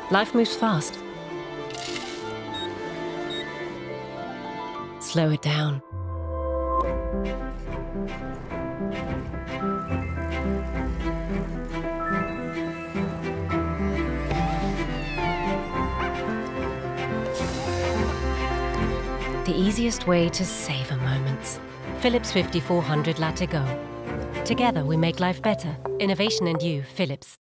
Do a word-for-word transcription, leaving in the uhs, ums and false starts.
Life moves fast. Slow it down. The easiest way to savor moments. Philips fifty-four hundred LatteGo. Together we make life better. Innovation and you, Philips.